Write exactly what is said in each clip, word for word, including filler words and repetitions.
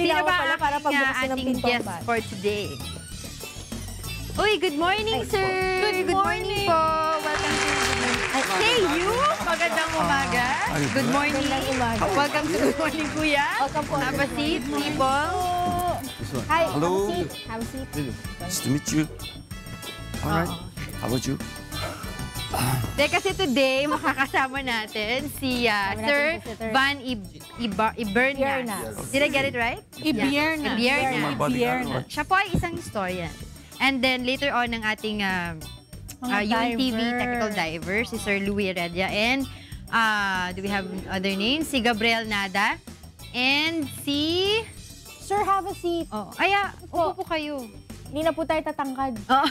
Sino ba pala para pagbukas ng ating pintong guest bus. for today? Uy, good morning, Ay, sir. Good Good morning po. Welcome to Good Morning. Ay, say you. Magandang umaga. Good morning. Magandang umaga. Welcome to Good Morning, Kuya. Welcome po. Have a seat, people. Hi, Hello. have a seat. Have a seat. Nice to meet you. All right. How about you? De, kasi today, makakasama natin si uh, Kasama Sir natin si Sir Van Ibernas. Ibernas. Did I get it right? Ibiernas. Ibiernas. Ibiernas. Siya po ay isang historian. And then later on, ng ating uh, uh, U N T V diver. technical diver, si Sir Louie Heredia. And uh, do we have other names? Si Gabriel Nada. And si... Sir, have a seat. Oh, aya, upo po kayo. Hindi na po tayo tatangkad. Oo.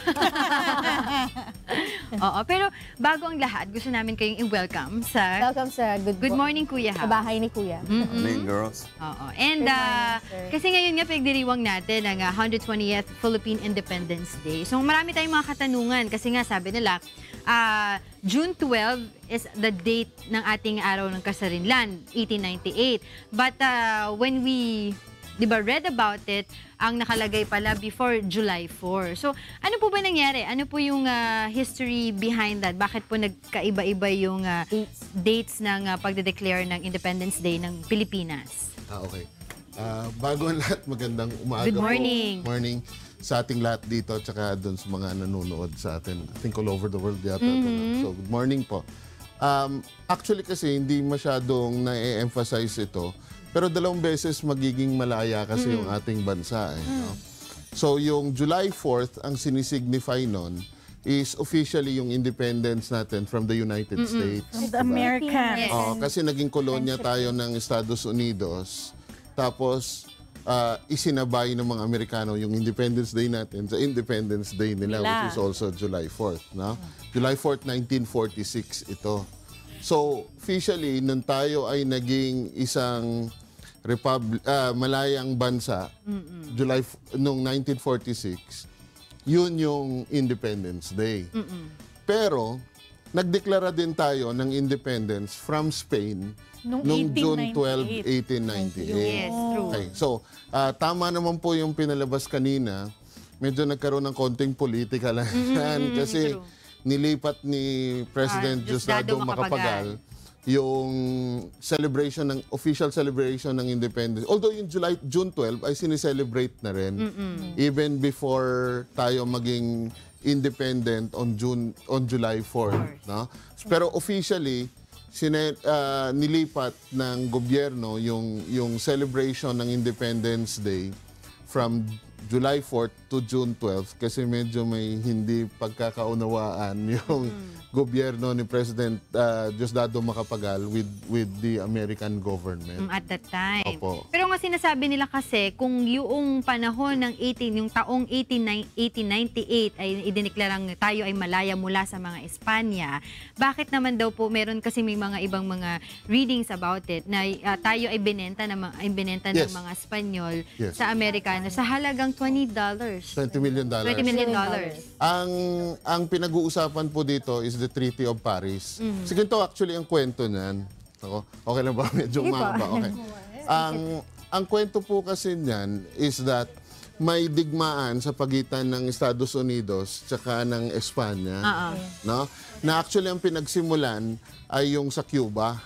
Oo, pero bago ang lahat, gusto namin kayong i-welcome sa Welcome sa Good, Good Morning, Kuya. Sa bahay ni Kuya. Morning, girls. Oo. And Good uh, morning, sir. kasi ngayon nga pinagdiriwang natin ang uh, one hundred twentieth Philippine Independence Day. So marami tayong mga katanungan kasi nga sabi nila, uh, June twelfth is the date ng ating araw ng kasarinlan, eighteen ninety-eight. But uh, when we, di ba, read about it, ang nakalagay pala before July fourth. So, ano po ba nangyari? Ano po yung uh, history behind that? Bakit po nagkaiba-iba yung uh, Dates. dates ng uh, pagde-declare ng Independence Day ng Pilipinas? Ah, okay. Ah, bago ang lahat, magandang umaga Good po. morning. Morning sa ating lahat dito at saka doon sa mga nanonood sa atin. I think all over the world yata. ito, no? So, good morning po. Um, actually kasi hindi masyadong na-emphasize ito. Pero dalawang beses magiging malaya kasi yung ating bansa. Eh, no? So yung July fourth, ang sinisignify nun is officially yung independence natin from the United States. From the American. Yes. Oo, kasi naging kolonya tayo ng Estados Unidos. Tapos uh, isinabay ng mga Amerikano yung Independence Day natin sa Independence Day nila, Nila. which is also July fourth. No? July fourth, nineteen forty-six ito. So, officially, nung tayo ay naging isang republic, ah, malayang bansa, Mm-mm. July nung nineteen forty-six, yun yung Independence Day. Mm-mm. Pero, nagdeklara din tayo ng independence from Spain Noong noong June eighteen twelfth, ninety-eight. eighteen ninety-eight. Yes, true. Okay, so, ah, tama naman po yung pinalabas kanina. Medyo nagkaroon ng konting politika lang yan kasi true. nilipat ni President Ah, Diosdado Diosdado Macapagal yung celebration ng official celebration ng independence. Although yung July June twelfth ay sineselebrate na rin even before tayo maging independent on June on July fourth, no? Pero officially sine, ah, nilipat ng gobyerno yung yung celebration ng Independence Day from July fourth to June twelfth kasi medyo may hindi pagkakaunawaan yung gobyerno ni President uh, Diosdado Macapagal with with the American government. Mm, at that time. Opo. Pero nga sinasabi nila kasi kung yung panahon ng eighteen, yung taong eighteen ninety-eight ay idineklarang tayo ay malaya mula sa mga Espanya, bakit naman daw po meron kasi may mga ibang mga readings about it na uh, tayo ay binenta ng mga ay binenta Yes. ng mga Espanyol Yes. sa Amerikano sa halagang twenty dollars. twenty million dollars. twenty million dollars. Ang ang pinag-uusapan po dito is the Treaty of Paris. Sige to actually ang kwento niyan. Ako, okay lang ba? Medyo Sige po. mahaba. Okay. ang ang kwento po kasi niyan is that may digmaan sa pagitan ng Estados Unidos tsaka ng Espanya, Oo. no? Na actually ang pinagsimulan ay yung sa Cuba.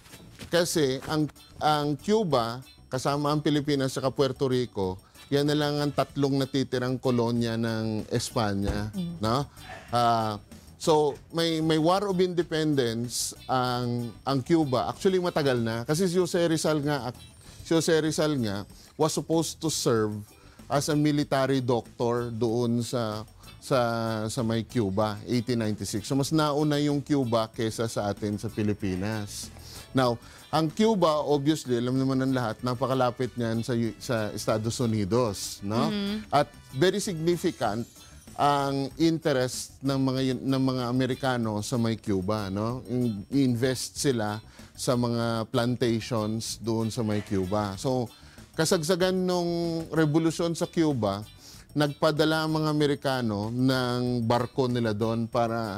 Kasi ang ang Cuba kasama ang Pilipinas at Puerto Rico, yan na lang ang tatlong natitirang kolonya ng Espanya, no? Ah, so may may War of Independence ang ang Cuba. Actually matagal na kasi si Jose Rizal nga si Jose Rizal nga was supposed to serve as a military doctor doon sa sa sa may Cuba, eighteen ninety-six. So mas nauna yung Cuba kaysa sa atin sa Pilipinas. Now, ang Cuba, obviously, alam naman ng lahat, napakalapit niyan sa, sa Estados Unidos, no? At very significant ang interest ng mga ng mga Amerikano sa may Cuba, no? In- invest sila sa mga plantations doon sa may Cuba. So, kasagsagan nung revolusyon sa Cuba, nagpadala ang mga Amerikano ng barko nila doon para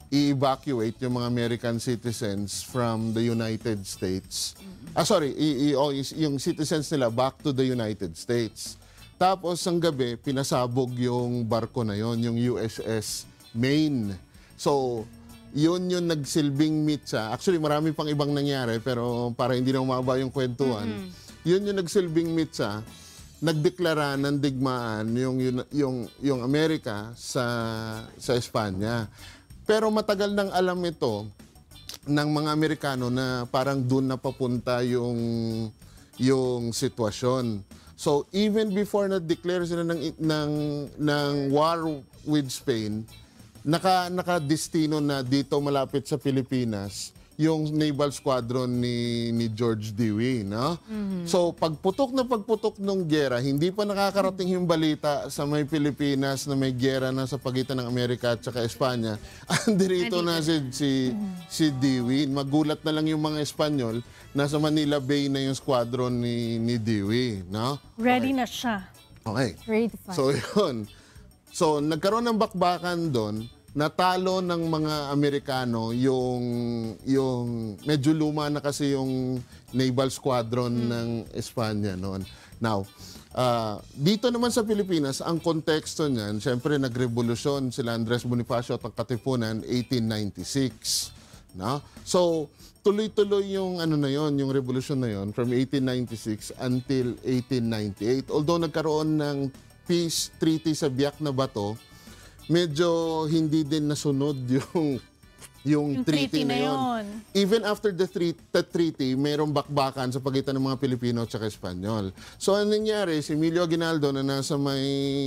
i-evacuate yung mga American citizens from the United States. Ah, sorry, i- i- oh, is- yung citizens nila back to the United States. Tapos, ang gabi, pinasabog yung barko na yon, yung U S S Maine. So, yun yung nagsilbing mitsa. Actually, marami pang ibang nangyari, pero para hindi na umaba yung kwentuhan, yun yung nagsilbing mitsa, nagdeklara ng digmaan yung, yung, yung, yung Amerika sa, sa Espanya. Pero matagal nang alam ito ng mga Amerikano na parang doon na papunta yung, yung sitwasyon. So, even before na-declare sila ng, ng, ng war with Spain, naka, naka-destino na dito malapit sa Pilipinas yung naval squadron ni, ni George Dewey. No? Mm-hmm. So, pagputok na pagputok ng gera, hindi pa nakakarating yung balita sa may Pilipinas na may gera na sa pagitan ng Amerika at saka Espanya. Andirito na si, si, si Dewey. Magulat na lang yung mga Espanyol. Nasa Manila Bay na yung squadron ni, ni Dewey. No? Ready Okay. na siya. Okay. Ready to fight. So, yun. So, nagkaroon ng bakbakan doon. Natalo ng mga Amerikano yung yung medyo luma na kasi yung naval squadron mm. ng Espanya noon. Now, uh, dito naman sa Pilipinas, ang konteksto niyan, syempre nagrevolusyon sila Andres Bonifacio at ang Katipunan eighteen ninety-six, no? So, tuloy-tuloy yung ano na yon, yung revolusyon na yon from eighteen ninety-six until eighteen ninety-eight. Although nagkaroon ng peace treaty sa Biak na Bato, medyo hindi din nasunod yung yung, Yung treaty, treaty na na yun. yun. Even after the, tre- the treaty, mayroong bakbakan sa pagitan ng mga Pilipino at Espanyol. So, ano nangyari? Si Emilio Aguinaldo na nasa may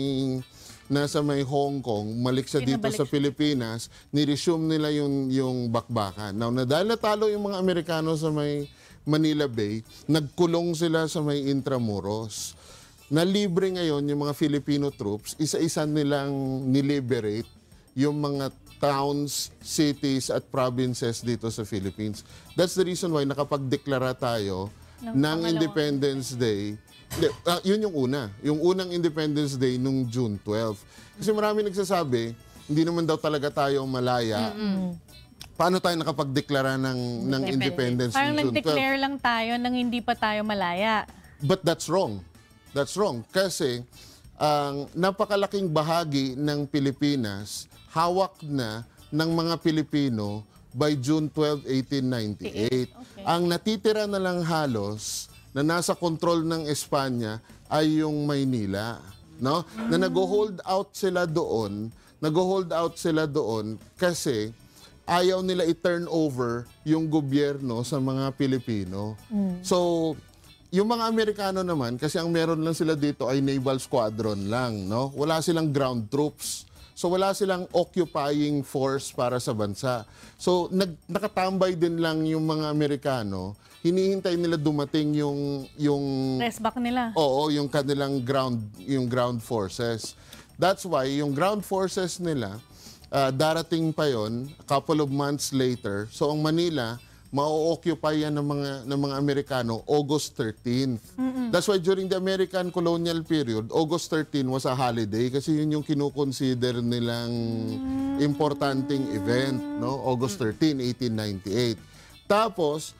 nasa may Hong Kong, malik siya dito Pinabalik sa Pilipinas, ni-resume nila yung, yung bakbakan. Now, na dahil natalo yung mga Amerikano sa may Manila Bay, nagkulong sila sa may Intramuros. Nalibre ngayon yung mga Filipino troops, isa-isa nilang niliberate yung mga towns, cities at provinces dito sa Philippines. That's the reason why nakapagdeklara tayo ng, ng Independence Day. Uh, yun yung una. Yung unang Independence Day nung June twelfth. Kasi marami nagsasabi, hindi naman daw talaga tayo malaya. Mm-hmm. Paano tayo nakapagdeklara ng, ng independence Parang nung June twelfth? nag-declare lang tayo nang hindi pa tayo malaya. But that's wrong. That's wrong. Kasi ang napakalaking bahagi ng Pilipinas hawak na ng mga Pilipino by June twelfth, eighteen ninety-eight. Okay. Ang natitira na lang halos na nasa kontrol ng Espanya ay yung Maynila, no? Mm. Na nag-hold out sila doon, nag-hold out sila doon kasi ayaw nila i-turn over yung gobyerno sa mga Pilipino. Mm. So, yung mga Amerikano naman, kasi ang meron lang sila dito ay naval squadron lang, no? Wala silang ground troops. So wala silang occupying force para sa bansa. So nag, nakatambay din lang yung mga Amerikano. Hinihintay nila dumating yung yung Press back nila. Oo, yung kanilang ground yung ground forces. That's why yung ground forces nila uh, darating pa yon a couple of months later. So ang Manila ma-occupy yan ng mga ng mga Amerikano August thirteenth. Mm-mm. That's why during the American colonial period, August thirteenth was a holiday kasi yun yung kinukonsider nilang mm. importanteng event, no? August thirteenth, eighteen ninety-eight. Tapos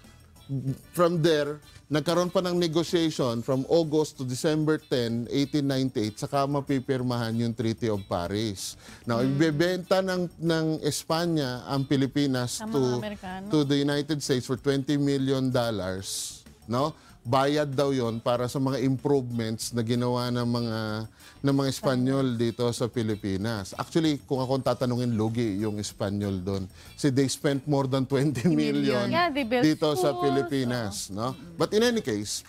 from there, nagkaroon pa ng negotiation from August to December tenth, eighteen ninety-eight, saka mapipirmahan yung Treaty of Paris. Now, mm. ibebenta ng, ng Espanya ang Pilipinas to, to the United States for twenty million dollars. No? Bayad daw yon para sa mga improvements na ginawa ng mga ng mga Espanyol dito sa Pilipinas. Actually, kung akong tatanungin, lugi yung Espanyol doon. Kasi they spent more than twenty million yeah, dito schools. sa Pilipinas. No? But in any case,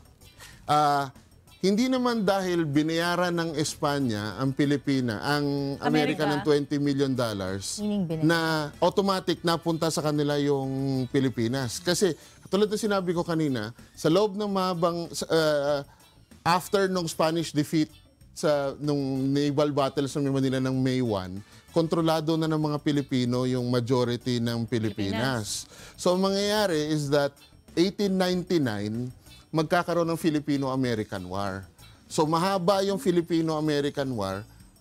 uh, hindi naman dahil binayaran ng Espanya ang Pilipina, ang Amerika, ng twenty million dollars na automatic napunta sa kanila yung Pilipinas. Kasi tulad na sinabi ko kanina, sa loob ng mahabang, uh, after nung Spanish defeat sa nung naval battle sa Manila ng May first, kontrolado na ng mga Pilipino yung majority ng Pilipinas. Pilipinas. So, ang mangyayari is that eighteen ninety-nine, magkakaroon ng Filipino-American War. So, mahaba yung Filipino-American War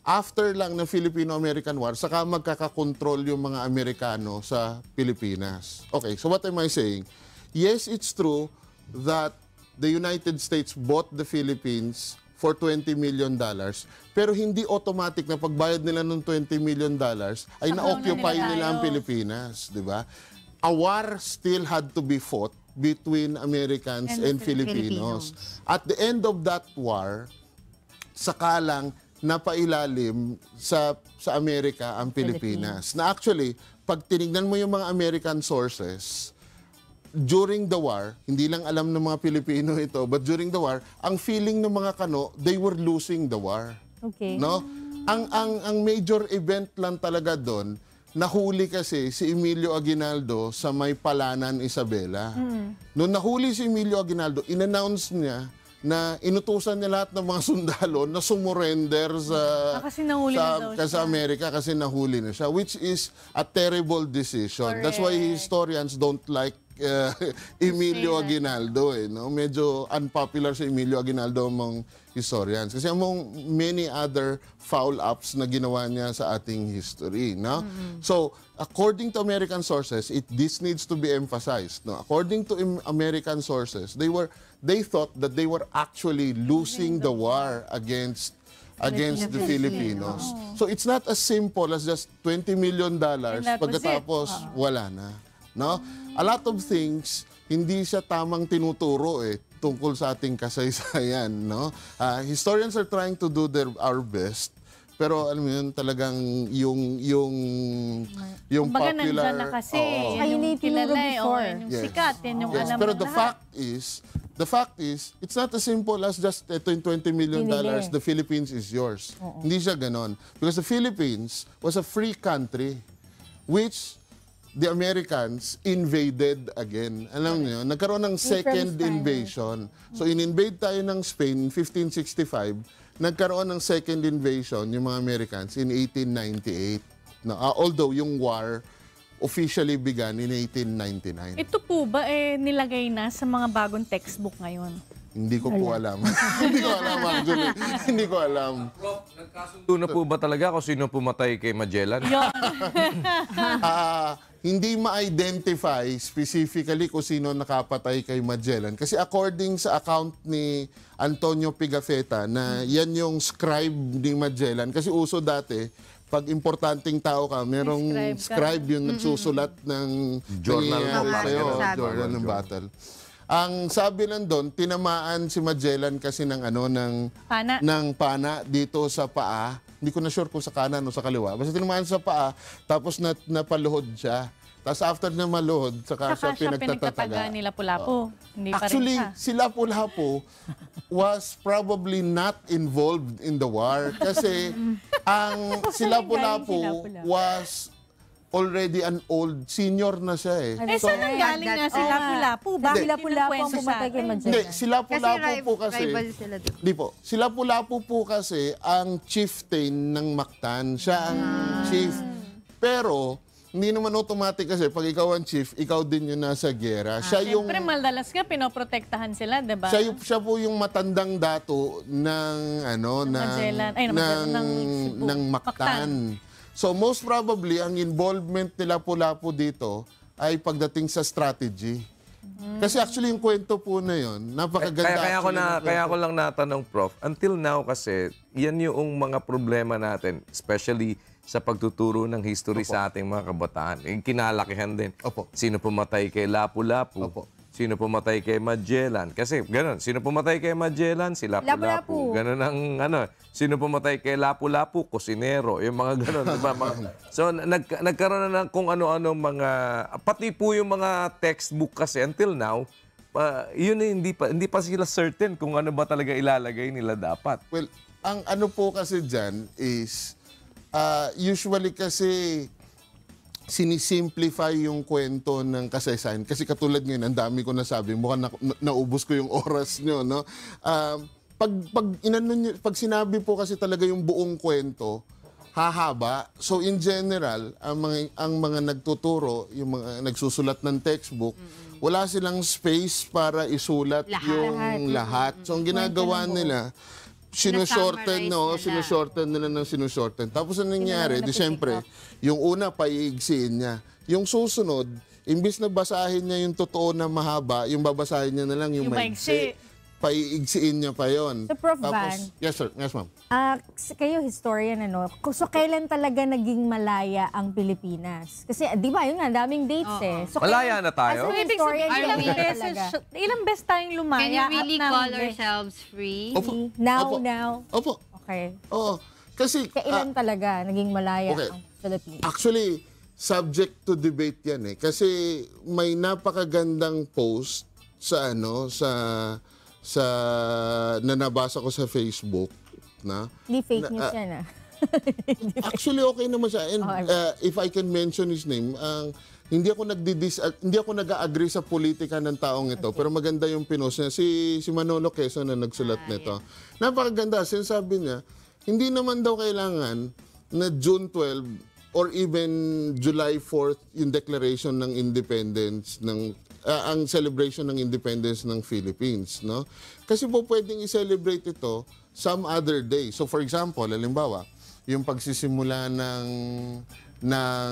after lang ng Filipino-American War, saka magkakakontrol yung mga Amerikano sa Pilipinas. Okay, so what am I saying? Yes, it's true that the United States bought the Philippines for twenty million dollars, pero hindi automatic na pagbayad nila ng twenty million dollars ay na-occupy na nila nila ang tayo. Pilipinas, di ba? A war still had to be fought between Americans and, And Filipinos. At the end of that war, saka lang napailalim sa sa Amerika ang Pilipinas. Na actually, pag tinignan mo yung mga American sources, during the war, hindi lang alam ng mga Pilipino ito, but during the war, ang feeling ng mga Kano, they were losing the war. Okay. No? Ang ang ang major event lang talaga doon, nahuli kasi si Emilio Aguinaldo sa may Palanan, Isabela. Mm. Noong nahuli si Emilio Aguinaldo, in-announce niya na inutusan niya lahat ng mga sundalo na sumurrender sa, Ah, kasi nahuli sa, na daw sa siya. Amerika kasi nahuli na siya, which is a terrible decision. That's why historians don't like uh, Emilio Aguinaldo. Eh, no? Medyo unpopular si Emilio Aguinaldo among historians. Kasi among many other foul-ups na ginawa niya sa ating history. No? Mm-hmm. So, according to American sources, it this needs to be emphasized. No? According to im- American sources, they were they thought that they were actually losing the war against against the Filipinos. So it's not as simple as just twenty million dollars And that was pagkatapos wala na. No? A lot of things hindi siya tamang tinuturo eh tungkol sa ating kasaysayan, no? Uh, historians are trying to do their our best. Pero alam mo yun, talagang yung yung yung Kumbaga, popular nandyan na kasi. Oo. Yan Ay, yung hindi tinuro kilala eh. before. Oo, yan yung Yes. sikat. Yan yung Yes, alam pero ng the lahat. fact is, the fact is, it's not as simple as just ito yung twenty million dollars, the Philippines is yours. Hindi siya ganon. Because the Philippines was a free country which the Americans invaded again. Alam niyo, nagkaroon ng second Spanish. invasion. So in-invade tayo ng Spain in fifteen sixty-five, nagkaroon ng second invasion yung mga Americans in eighteen ninety-eight. No, uh, although yung war officially began in eighteen ninety-nine. Ito po ba eh nilagay na sa mga bagong textbook ngayon? Hindi ko po alam. Hindi ko alam, actually. Hindi ko alam. Nagkasundo na po ba talaga kung sino pumatay kay Magellan? Yun. Ah, hindi ma-identify specifically kung sino nakapatay kay Magellan. Kasi according sa account ni Antonio Pigafetta na yan yung scribe ni Magellan. Kasi uso dati, pag importanteng tao ka, merong Scribe ka. scribe yung nagsusulat ng Journal nangyayari ng sa'yo, battle. journal ng battle. Ang sabi lang doon, tinamaan si Magellan kasi ng ano ng Pana. ng pana dito sa paa. Hindi ko na sure kung sa kanan o sa kaliwa. Basta tinamaan sa paa, tapos na, napaluhod siya. Tapos after na maluhod, saka, Saka siya siya pinagtataga pinagtataga. nila Lapu-Lapu. Hindi pa rin Actually, siya. si Lapu-Lapu was probably not involved in the war kasi ang si Lapu-Lapu Galing si Lapu-Lapu. was already an old senior na siya eh. Eh, saan ang galing nga si Oo nga. Lapu-Lapu? Bakit Bakit Lapu-Lapu ang kinukwento sa pumatay kay atin? Magellan? Hindi, si Lapu-Lapu Kasi po kasi rival sila doon. Di po. Si Lapu-Lapu po kasi ang chieftain ng Mactan. Siya ang chief. Pero, hindi naman automatic kasi pag ikaw ang chief, ikaw din yung nasa gera. Siya yung Siyempre, madalas nga pinoprotektahan sila, diba? siya, yung- siya po yung matandang dato ng ano ng Magellan. Ay, ng Magellan, ng Cebu. ng Mactan. So most probably ang involvement nila Lapu-Lapu dito ay pagdating sa strategy. Kasi actually yung kwento po na yon, napakaganda. Kaya, kaya, ko actually na, ng kaya kwento. ko lang natanong, Prof, until now kasi, yan yung mga problema natin, especially sa pagtuturo ng history sa ating mga kabataan. Yung kinalakihan din. Opo. Sino pumatay kay Lapu-Lapu? Opo. Sino pumatay kay Magellan? Kasi ganun, sino pumatay kay Magellan? Si Lapu-Lapu. Lapu-Lapu. Ganun ang ano, sino pumatay kay Lapu-Lapu? Kusinero. Yung mga ganun, di ba? Mga- so, nag, nagkaroon na ng kung ano-ano mga, pati po yung mga textbook kasi until now, pa, yun eh, hindi pa, hindi pa sila certain kung ano ba talaga ilalagay nila dapat. Well, ang ano po kasi dyan is, uh, usually kasi sinisimplify yung kwento ng kasaysayan. Kasi katulad ngayon, ang dami ko nasabi, mukhang na, na- naubos ko yung oras nyo, no? Um, pag, pag, inano nyo, pag sinabi po kasi talaga yung buong kwento, hahaba. So in general, ang mga, ang mga nagtuturo, yung mga nagsusulat ng textbook, wala silang space para isulat Lahat. yung lahat. So ang ginagawa nila, sinushorten, Na-summarize no? nila. Sinushorten nila ng sinushorten. Tapos ang nangyari, di siyempre, yung una, paiigsiin niya. Yung susunod, imbis na basahin niya yung totoo na mahaba, yung babasahin niya na lang yung, Yung maigsi. maigsi. Paiigsiin niya pa yon. So, Prof Tapos, Van, yes, sir. Yes, ma'am. Ah, s- kayo historian ano. So kailan talaga naging malaya ang Pilipinas? Kasi ah, 'di ba, yun nga daming dates eh. So, Malaya na tayo? As So, an ibig historian, sabihin, ilang kailan beses, talaga? ilang beses tayong lumaya Can you really at call nang- ourselves free? Opo. Now, Opo. now. Opo. Okay. Oo. Kasi, Kailan ah, talaga naging malaya okay. ang Philippines? actually, subject to debate yan eh. Kasi may napakagandang post sa ano, sa sa na nabasa ko sa Facebook na Hindi fake na- news ah, yan ah. actually okay naman siya. And Okay. uh, if I can mention his name, ang hindi ako nagdidis uh, hindi ako nag-agree sa politika ng taong ito, pero maganda yung pinost niya si si Manolo Quezon na nagsulat nito. Napakaganda, sinasabi niya, hindi naman daw kailangan na June twelfth or even July fourth yung declaration ng independence ng ah, ang celebration ng independence ng Philippines, no? Kasi po pwedeng i-celebrate ito some other day. So for example, halimbawa, yung pagsisimula ng ng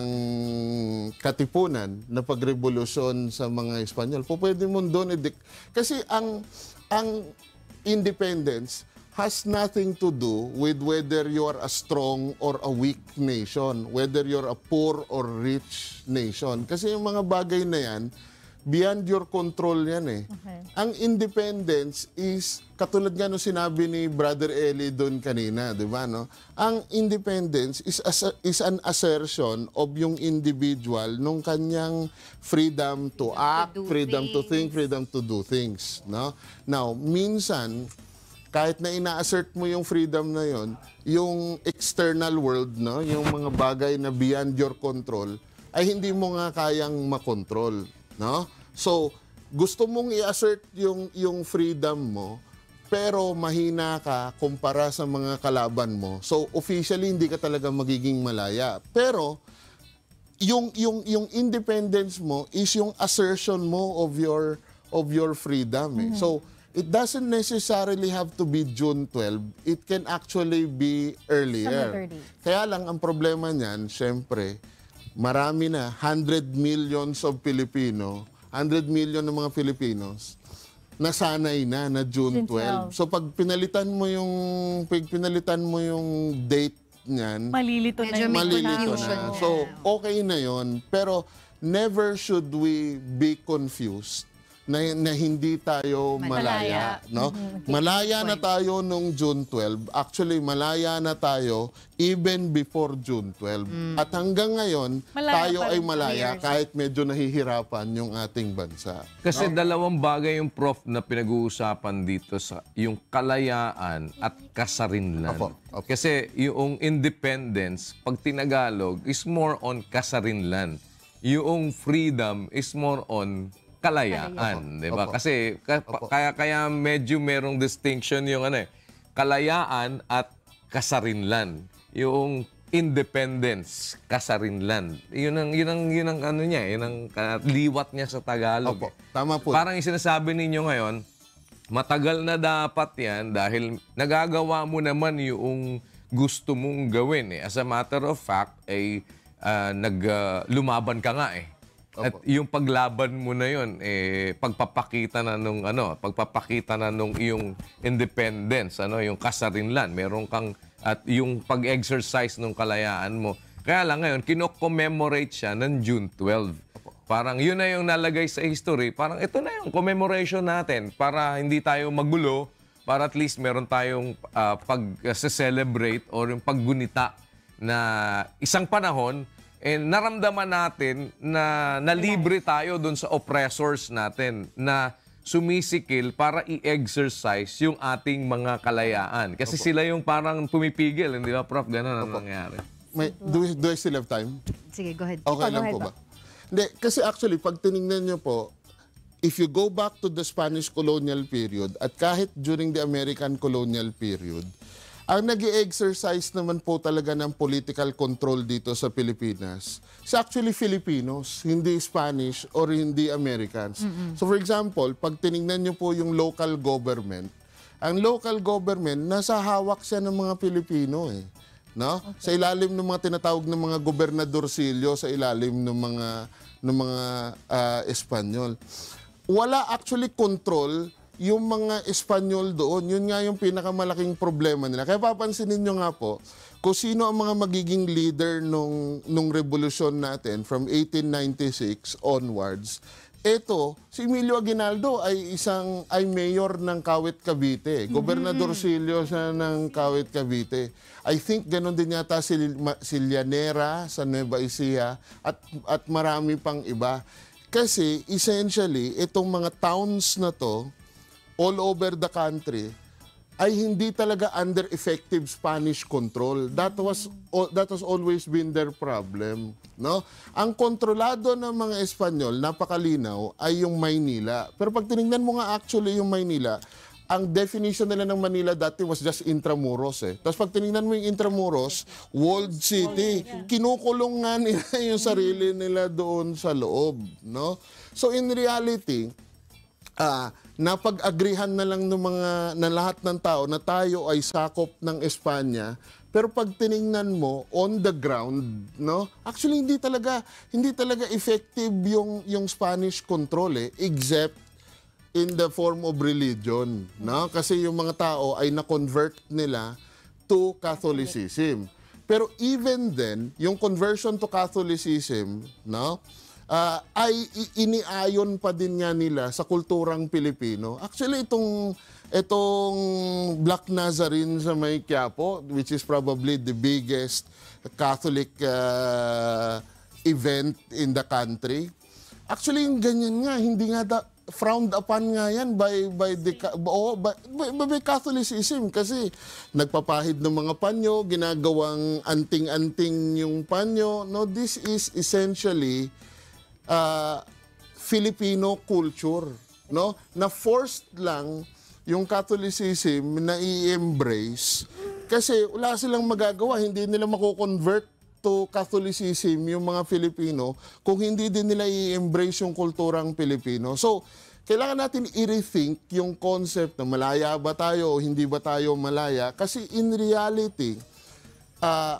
katipunan na pagrevolusyon sa mga Espanyol, po pwede mo doon i- kasi ang ang independence has nothing to do with whether you are a strong or a weak nation, whether you're a poor or rich nation. Kasi yung mga bagay na yan, beyond your control yan eh. Okay. Ang independence is, katulad nga nung sinabi ni Brother Eli doon kanina, di ba, no? Ang independence is, as, is an assertion of yung individual nung kanyang freedom to act, do freedom to things. think, freedom to do things, no? Now, minsan, kahit na ina-assert mo yung freedom na yon, yung external world, no, yung mga bagay na beyond your control, ay hindi mo nga kayang makontrol, no? So, gusto mong i-assert yung yung freedom mo, pero mahina ka kumpara sa mga kalaban mo. So, officially hindi ka talaga magiging malaya. Pero yung yung yung independence mo is yung assertion mo of your of your freedom. Eh. So, it doesn't necessarily have to be June twelfth. It can actually be earlier. Some other day. Kaya lang, ang problema niyan, syempre, marami na, hundred millions of Filipino, hundred million ng mga Filipinos, nasanay na na June June twelfth. twelfth. So, pag pinalitan mo yung, pag pinalitan mo yung date niyan, Malilito na Medyo yung may malilito confusion na. na. So, okay na yon. Pero, never should we be confused na, na hindi tayo malaya. Malaya. No? Malaya na tayo nung June twelfth. Actually, malaya na tayo even before June twelfth. At hanggang ngayon, Malaya tayo pa ay rin. malaya Years. kahit medyo nahihirapan yung ating bansa. Kasi dalawang bagay yung prof na pinag-uusapan dito sa yung kalayaan at kasarinlan. Opo, opo. Kasi yung independence, pag tinagalog, is more on kasarinlan. Yung freedom is more on kalayaan, di ba? Opo. Kasi ka- Opo. kaya kaya medyo merong distinction yung ano eh, kalayaan at kasarinlan. Yung independence, kasarinlan. Yun ang yun ang yun ang ano niya, yun ang ka- liwat niya sa Tagalog. Opo, eh. tama po. Parang yung sinasabi ninyo ngayon, matagal na dapat yan dahil nagagawa mo naman yung gusto mong gawin. Eh. As a matter of fact, ay ah, nag, ah, lumaban ka nga eh. At Opo. yung paglaban mo na yun, eh, pagpapakita na nung ano, pagpapakita na nung iyong independence, ano, yung kasarinlan, meron kang at yung pag-exercise nung kalayaan mo. Kaya lang ngayon, kino-commemorate siya ng June twelfth. Parang yun na yung nalagay sa history. Parang ito na yung commemoration natin para hindi tayo magulo, para at least meron tayong ah, pag-celebrate or yung paggunita na isang panahon, eh, naramdaman natin na nalibre tayo doon sa oppressors natin na sumisikil para i-exercise yung ating mga kalayaan. Kasi sila yung parang pumipigil, hindi ba, Prof? Ganun ang nangyari. May, do, we, do I still have time? Sige, go ahead. Okay Go lang ahead po po. ba? Hindi, kasi actually, pag tinignan nyo po, if you go back to the Spanish colonial period at kahit during the American colonial period, ang nag-exercise naman po talaga ng political control dito sa Pilipinas is actually Filipinos, hindi Spanish or hindi Americans. So for example, pag tinignan nyo po yung local government, ang local government, nasa hawak siya ng mga Pilipino eh. No? Okay. Sa ilalim ng mga tinatawag ng mga gobernadorsilyo, sa ilalim ng mga ng mga uh, Espanyol. Wala actually control yung mga Espanyol doon. Yun nga yung pinakamalaking problema nila. Kaya papansinin nyo nga po, kung sino ang mga magiging leader nung, nung revolusyon natin from eighteen ninety-six onwards, eto, si Emilio Aguinaldo ay isang ay mayor ng Kawit Cavite. Gobernadorsilyo siya ng Kawit Cavite. I think ganun din yata si, si Llanera sa Nueva Ecija at, at marami pang iba. Kasi essentially, itong mga towns na to, all over the country, ay hindi talaga under effective Spanish control. That was that has always been their problem, no? Ang kontrolado ng mga Espanyol, napakalinaw, ay yung Maynila. Pero pag tinignan mo nga actually yung Maynila, ang definition nila ng Manila dati was just Intramuros eh. Tapos pag tinignan mo yung Intramuros, walled city. Kinukulong nga nila yung sarili nila doon sa loob, no? So in reality, ah, uh, napag-agrihan na lang ng mga na lahat ng tao na tayo ay sakop ng Espanya, pero pag tiningnan mo on the ground, no, actually hindi talaga hindi talaga effective yung yung Spanish control eh, except in the form of religion, no, kasi yung mga tao ay na-convert nila to Catholicism. Pero even then, yung conversion to Catholicism, no, Uh, ay iniayon pa din nga nila sa kulturang Pilipino. Actually, itong, itong Black Nazarene sa may Quiapo, which is probably the biggest Catholic uh, event in the country, actually, yung ganyan nga, hindi nga da, frowned upon nga yan by, by, the, oh, by, by, by Catholicism kasi nagpapahid ng mga panyo, ginagawang anting-anting yung panyo. No, this is essentially Uh, Filipino culture, no? Na forced lang yung Catholicism na i-embrace kasi wala silang magagawa, hindi nila mako-convert to Catholicism yung mga Filipino kung hindi din nila i-embrace yung kulturang Pilipino. So, kailangan natin i-rethink yung concept na malaya ba tayo o hindi ba tayo malaya kasi in reality, uh,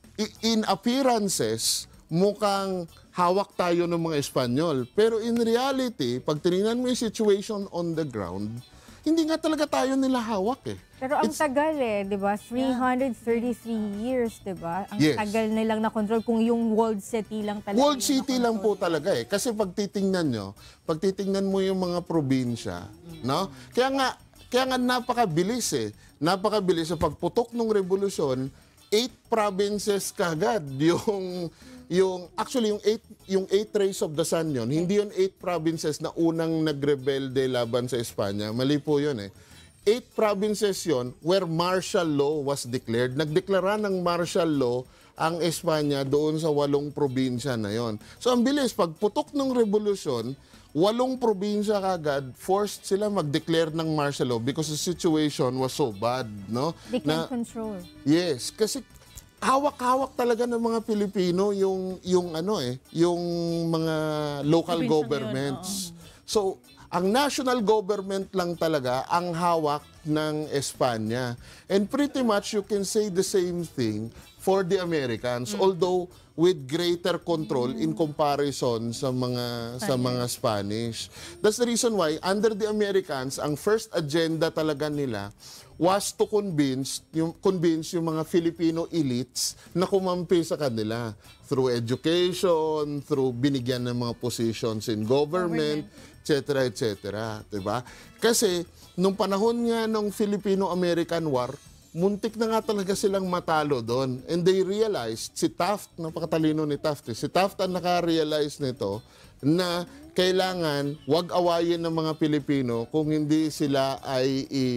in appearances, mukhang hawak tayo ng mga Espanyol. Pero in reality, pag tinignan mo yung situation on the ground, hindi nga talaga tayo nila hawak eh. Pero ang It's, tagal eh, di ba? three hundred thirty-three years, di ba? Ang yes. tagal nilang na-control kung yung walled city lang talaga. Walled city lang po talaga eh. Kasi pag titingnan nyo, pag titingnan mo yung mga probinsya, mm-hmm. no? Kaya nga, kaya nga napakabilis eh. Napakabilis sa pagputok ng revolusyon, eight provinces kagad yung yung actually yung eight yung eight rays of the sun yon, hindi yon eight provinces na unang nagrebelde laban sa Espanya. Mali po yun eh. Eight provinces yon where martial law was declared. Nagdeklara ng martial law ang Espanya doon sa walong probinsya na yon. So ang bilis, pagputok ng revolusyon, walong probinsya kagad, forced sila mag-declare ng martial law because the situation was so bad, no? They can't control. Yes, kasi hawak-hawak talaga ng mga Pilipino yung yung ano eh, yung mga local Provincial governments. Yun, so, ang national government lang talaga ang hawak ng Espanya. And pretty much you can say the same thing for the Americans, mm. although with greater control mm. in comparison sa mga Spanish. sa mga Spanish. That's the reason why under the Americans, ang first agenda talaga nila was to convince yung convince yung mga Filipino elites na kumampi sa kanila through education, through binigyan ng mga positions in government, et cetera et cetera, 'di ba? Kasi nung panahon nga ng Filipino-American War, muntik na nga talaga silang matalo doon. And they realized, si Taft, napakatalino ni Taft, eh, si Taft ang naka-realize nito na kailangan wag awayin ng mga Pilipino kung hindi sila ay i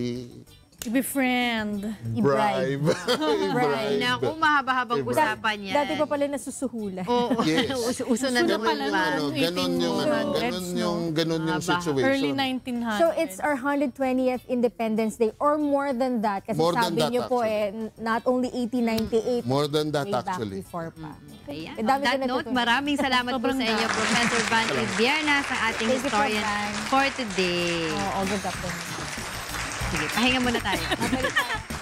I-befriend. bribe. I-bribe. Naku, mahaba-habang I-bribe. usapan yan. Dati pa pala nasusuhulan. Oo. Yes. Uso, uso na Uso na naman pala yan. nun. Ano, ganun yung ano, ganun yung ganun yung Mahaba. situation. Early nineteen hundreds. So it's our one hundred twentieth Independence Day or more than that. Kasi More than sabi that, niyo po actually. eh, not only eighteen ninety-eight, More than that way back actually. before pa. Ayan. Eh, On dami that ko note, natutunan. maraming salamat po sa inyo, Professor Van Viernas, ang ating Thank you po, historian Van. for today. Oh, all good up din. Sige, pahinga muna tayo.